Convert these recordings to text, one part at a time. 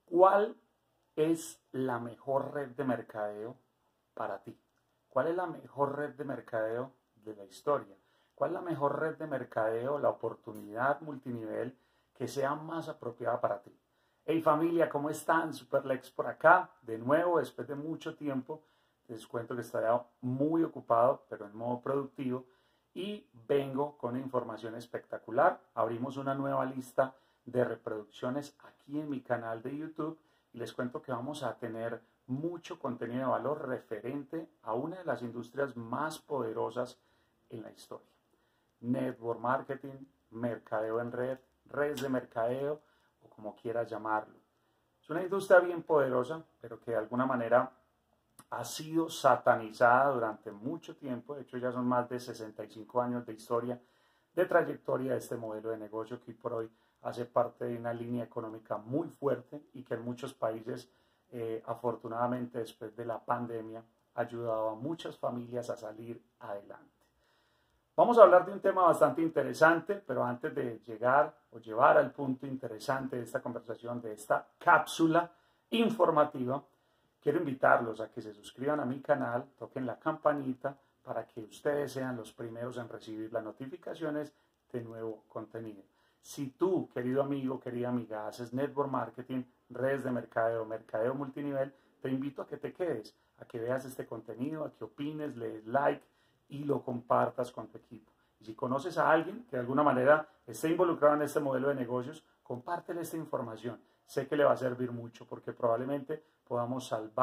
¿Cuál es la mejor red de mercadeo para ti? ¿Cuál es la mejor red de mercadeo de la historia? ¿Cuál es la mejor red de mercadeo, la oportunidad multinivel que sea más apropiada para ti? Hey familia, ¿cómo están? Superlex por acá, de nuevo, después de mucho tiempo. Les cuento que estaría muy ocupado, pero en modo productivo, y vengo con información espectacular. Abrimos una nueva lista de reproducciones aquí en mi canal de YouTube y les cuento que vamos a tener mucho contenido de valor referente a una de las industrias más poderosas en la historia. Network marketing, mercadeo en red, redes de mercadeo o como quieras llamarlo. Es una industria bien poderosa, pero que de alguna manera ha sido satanizada durante mucho tiempo. De hecho, ya son más de 65 años de historia, de trayectoria de este modelo de negocio que hoy por hoy hace parte de una línea económica muy fuerte y que en muchos países, afortunadamente después de la pandemia, ha ayudado a muchas familias a salir adelante. Vamos a hablar de un tema bastante interesante, pero antes de llegar o llevar al punto interesante de esta conversación, de esta cápsula informativa, quiero invitarlos a que se suscriban a mi canal, toquen la campanita para que ustedes sean los primeros en recibir las notificaciones de nuevo contenido. Si tú, querido amigo, querida amiga, haces network marketing, redes de mercadeo, mercadeo multinivel, te invito a que te quedes, a que veas este contenido, a que opines, le des like y lo compartas con tu equipo. Y si conoces a alguien que de alguna manera esté involucrado en este modelo de negocios, compártele esta información. Sé que le va a servir mucho porque probablemente podamos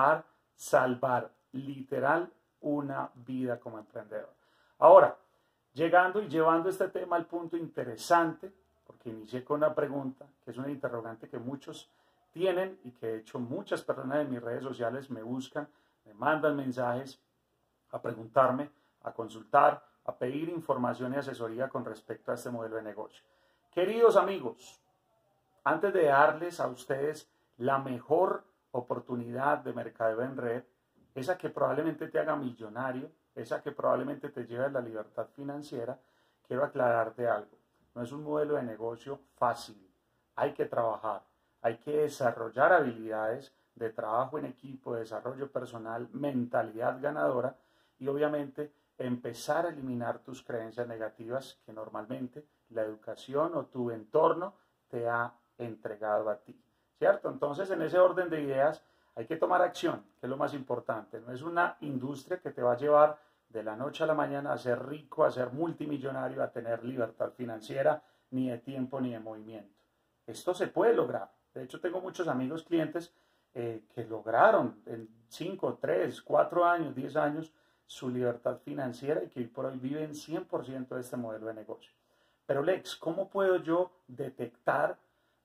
salvar literal una vida como emprendedor. Ahora, llegando y llevando este tema al punto interesante, porque inicié con una pregunta, que es una interrogante que muchos tienen y que de hecho muchas personas en mis redes sociales me buscan, me mandan mensajes a preguntarme, a consultar, a pedir información y asesoría con respecto a este modelo de negocio. Queridos amigos, antes de darles a ustedes la mejor oportunidad de mercadeo en red, esa que probablemente te haga millonario, esa que probablemente te lleve a la libertad financiera, quiero aclararte algo. No es un modelo de negocio fácil. Hay que trabajar, hay que desarrollar habilidades de trabajo en equipo, de desarrollo personal, mentalidad ganadora y obviamente empezar a eliminar tus creencias negativas que normalmente la educación o tu entorno te ha entregado a ti, ¿cierto? Entonces, en ese orden de ideas, hay que tomar acción, que es lo más importante. No es una industria que te va a llevar de la noche a la mañana a ser rico, a ser multimillonario, a tener libertad financiera, ni de tiempo ni de movimiento. Esto se puede lograr. De hecho, tengo muchos amigos clientes que lograron en 5, 3, 4 años, 10 años su libertad financiera y que hoy por hoy viven 100% de este modelo de negocio. Pero Lex, ¿cómo puedo yo detectar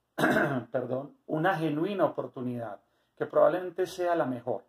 una genuina oportunidad que probablemente sea la mejor?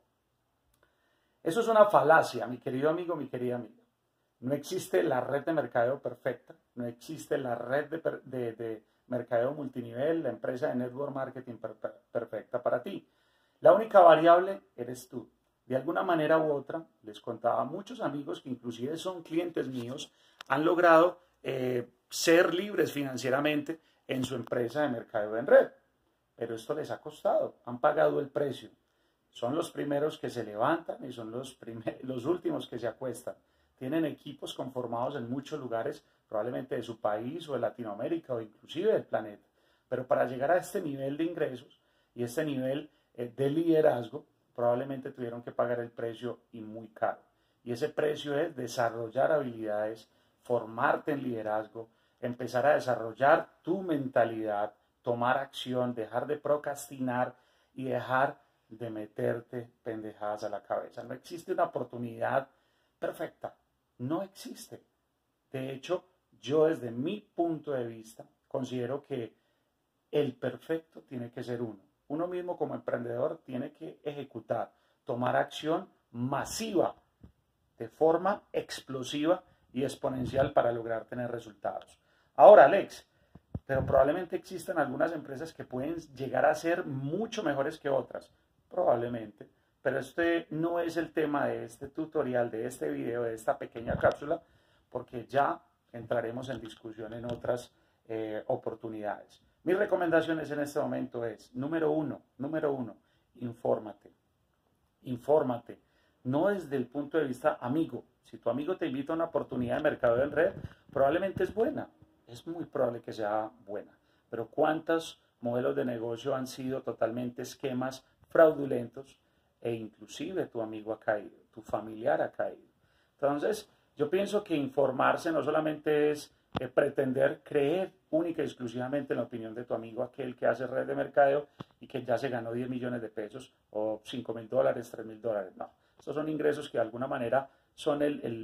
Eso es una falacia, mi querido amigo, mi querida amiga. No existe la red de mercadeo perfecta, no existe la red de mercadeo multinivel, la empresa de network marketing perfecta para ti. La única variable eres tú. De alguna manera u otra, les contaba a muchos amigos que inclusive son clientes míos, han logrado ser libres financieramente en su empresa de mercadeo en red. Pero esto les ha costado, han pagado el precio. Son los primeros que se levantan y son los últimos que se acuestan. Tienen equipos conformados en muchos lugares, probablemente de su país o de Latinoamérica o inclusive del planeta. Pero para llegar a este nivel de ingresos y este nivel de liderazgo, probablemente tuvieron que pagar el precio y muy caro. Y ese precio es desarrollar habilidades, formarte en liderazgo, empezar a desarrollar tu mentalidad, tomar acción, dejar de procrastinar y dejar de meterte pendejadas a la cabeza. No existe una oportunidad perfecta, no existe. De hecho, yo desde mi punto de vista considero que el perfecto tiene que ser uno. Uno mismo como emprendedor tiene que ejecutar, tomar acción masiva, de forma explosiva y exponencial para lograr tener resultados. Ahora, Alex, pero probablemente existen algunas empresas que pueden llegar a ser mucho mejores que otras, probablemente, pero este no es el tema de este tutorial, de este video, de esta pequeña cápsula, porque ya entraremos en discusión en otras oportunidades. Mis recomendaciones en este momento es, número uno, infórmate. Infórmate. No desde el punto de vista amigo. Si tu amigo te invita a una oportunidad de mercadeo en red, probablemente es buena. Es muy probable que sea buena. Pero ¿cuántos modelos de negocio han sido totalmente esquemas fraudulentos e inclusive tu amigo ha caído, tu familiar ha caído? Entonces, yo pienso que informarse no solamente es pretender creer única y exclusivamente en la opinión de tu amigo, aquel que hace red de mercadeo y que ya se ganó 10 millones de pesos o $5,000, $3,000. No, estos son ingresos que de alguna manera son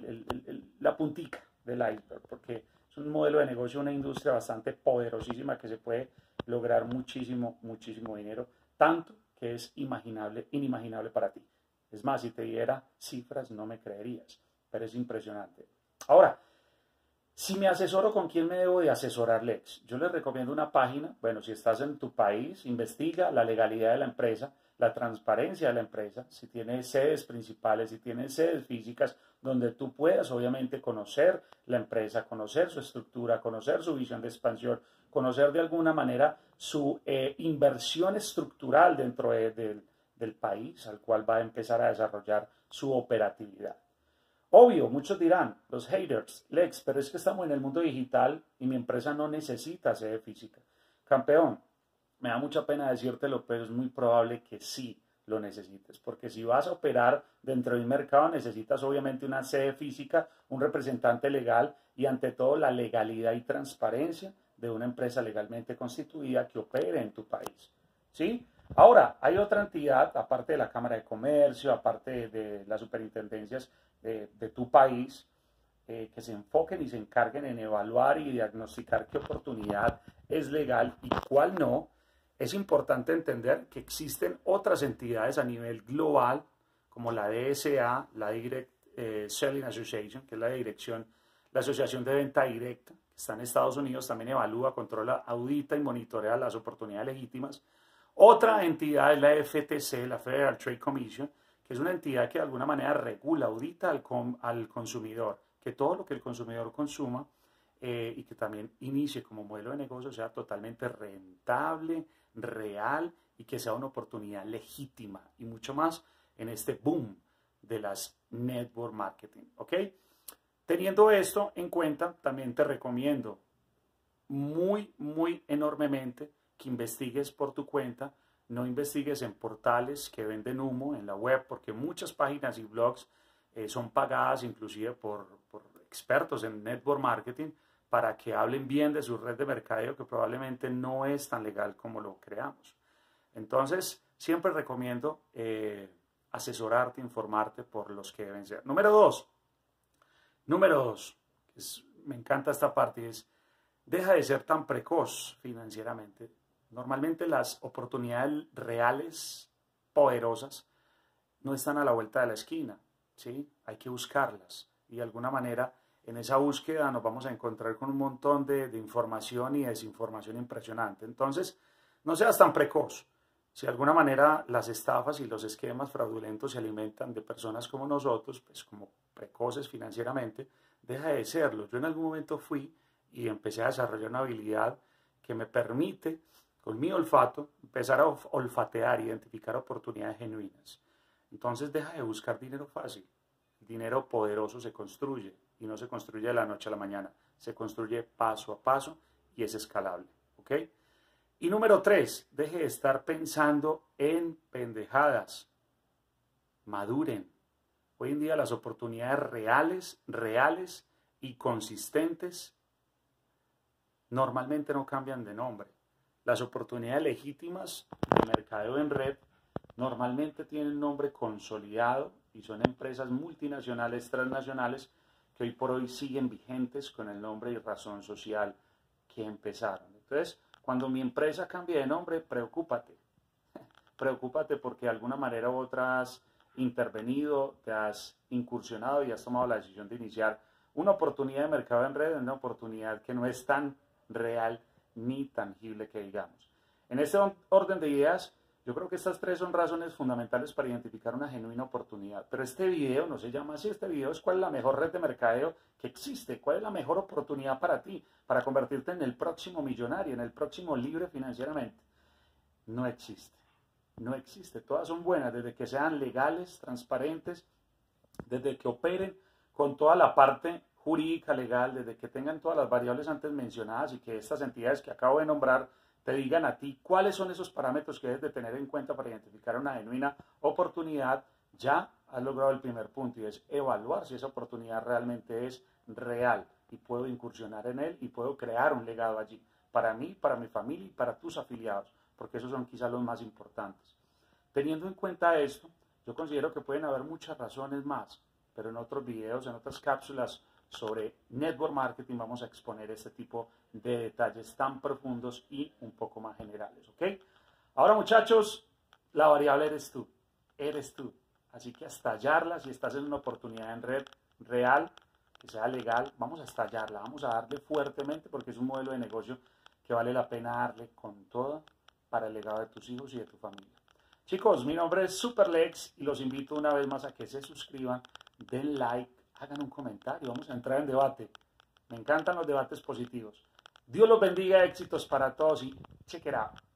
la puntica del iceberg, porque es un modelo de negocio, una industria bastante poderosísima que se puede lograr muchísimo, muchísimo dinero, tanto que es inimaginable para ti. Es más, si te diera cifras no me creerías, pero es impresionante. Ahora, si me asesoro, ¿con quién me debo de asesorar, Lex? Yo les recomiendo una página. Bueno, si estás en tu país, investiga la legalidad de la empresa, la transparencia de la empresa, si tiene sedes principales, si tiene sedes físicas, donde tú puedas obviamente conocer la empresa, conocer su estructura, conocer su visión de expansión, conocer de alguna manera su inversión estructural dentro del país al cual va a empezar a desarrollar su operatividad. Obvio, muchos dirán, los haters, Lex, pero es que estamos en el mundo digital y mi empresa no necesita sede física. Campeón, me da mucha pena decírtelo, pero es muy probable que sí lo necesites, porque si vas a operar dentro de un mercado necesitas obviamente una sede física, un representante legal y ante todo la legalidad y transparencia de una empresa legalmente constituida que opere en tu país. ¿Sí? Ahora, hay otra entidad, aparte de la Cámara de Comercio, aparte de las superintendencias de tu país, que se enfoquen y se encarguen en evaluar y diagnosticar qué oportunidad es legal y cuál no. Es importante entender que existen otras entidades a nivel global, como la DSA, la Direct Selling Association, que es la Asociación de Venta Directa, que está en Estados Unidos, también evalúa, controla, audita y monitorea las oportunidades legítimas. Otra entidad es la FTC, la Federal Trade Commission, que es una entidad que de alguna manera regula, audita al consumidor, que todo lo que el consumidor consuma y que también inicie como modelo de negocio sea totalmente rentable, real y que sea una oportunidad legítima y mucho más en este boom de las network marketing, ¿ok? Teniendo esto en cuenta, también te recomiendo muy, muy enormemente que investigues por tu cuenta, no investigues en portales que venden humo en la web, porque muchas páginas y blogs son pagadas inclusive por expertos en network marketing para que hablen bien de su red de mercadeo, que probablemente no es tan legal como lo creamos. Entonces, siempre recomiendo asesorarte, informarte por los que deben ser. Número dos, me encanta esta parte, es deja de ser tan precoz financieramente. Normalmente las oportunidades reales, poderosas, no están a la vuelta de la esquina, ¿sí? Hay que buscarlas y de alguna manera en esa búsqueda nos vamos a encontrar con un montón de información y desinformación impresionante. Entonces, no seas tan precoz. Si de alguna manera las estafas y los esquemas fraudulentos se alimentan de personas como nosotros, pues como precoces financieramente, deja de serlo. Yo en algún momento fui y empecé a desarrollar una habilidad que me permite, con mi olfato, empezar a olfatear, identificar oportunidades genuinas. Entonces deja de buscar dinero fácil. El dinero poderoso se construye y no se construye de la noche a la mañana. Se construye paso a paso y es escalable. ¿Ok? Y número 3, deje de estar pensando en pendejadas. Maduren. Hoy en día las oportunidades reales y consistentes normalmente no cambian de nombre. Las oportunidades legítimas de mercadeo en red normalmente tienen nombre consolidado y son empresas multinacionales, transnacionales, que hoy por hoy siguen vigentes con el nombre y razón social que empezaron. Entonces, cuando mi empresa cambie de nombre, preocúpate. Preocúpate porque de alguna manera u otra has intervenido, te has incursionado y has tomado la decisión de iniciar una oportunidad de mercado en red, una oportunidad que no es tan real ni tangible que digamos. En este orden de ideas, Yo creo que estas tres son razones fundamentales para identificar una genuina oportunidad. Pero este video no se llama así, este video es cuál es la mejor red de mercadeo que existe, cuál es la mejor oportunidad para ti, para convertirte en el próximo millonario, en el próximo libre financieramente. No existe, no existe. Todas son buenas, desde que sean legales, transparentes, desde que operen con toda la parte jurídica, legal, desde que tengan todas las variables antes mencionadas y que estas entidades que acabo de nombrar te digan a ti cuáles son esos parámetros que debes de tener en cuenta para identificar una genuina oportunidad, ya has logrado el primer punto y es evaluar si esa oportunidad realmente es real y puedo incursionar en él y puedo crear un legado allí para mí, para mi familia y para tus afiliados, porque esos son quizás los más importantes. Teniendo en cuenta esto, yo considero que pueden haber muchas razones más, pero en otros videos, en otras cápsulas sobre network marketing vamos a exponer este tipo de detalles tan profundos y un poco más generales, ¿ok? Ahora, muchachos, la variable eres tú, eres tú. Así que a estallarla, si estás en una oportunidad en red real, que sea legal, vamos a estallarla, vamos a darle fuertemente porque es un modelo de negocio que vale la pena darle con todo para el legado de tus hijos y de tu familia. Chicos, mi nombre es Superlex y los invito una vez más a que se suscriban, den like, hagan un comentario, vamos a entrar en debate. Me encantan los debates positivos. Dios los bendiga, éxitos para todos y check it out.